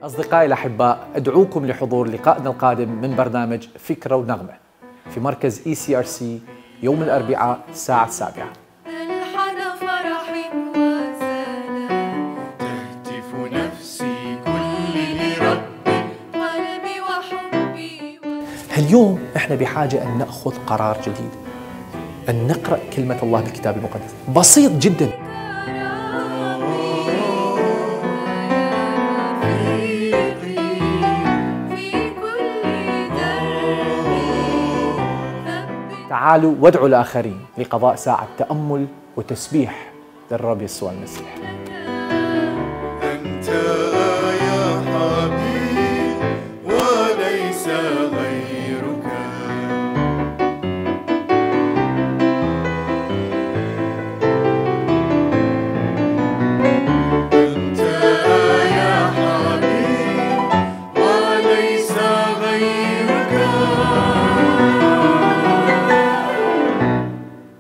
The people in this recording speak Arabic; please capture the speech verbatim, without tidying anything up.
أصدقائي الأحباء، أدعوكم لحضور لقائنا القادم من برنامج فكرة ونغمة في مركز إي سي آر سي يوم الأربعاء الساعة السابعة. تهتف نفسي كل لربي قلبي وحبي. اليوم احنا بحاجة أن نأخذ قرار جديد، أن نقرأ كلمة الله بالكتاب المقدس. بسيط جدا. تعالوا وادعوا الآخرين لقضاء ساعة تأمل وتسبيح للرب يسوع المسيح.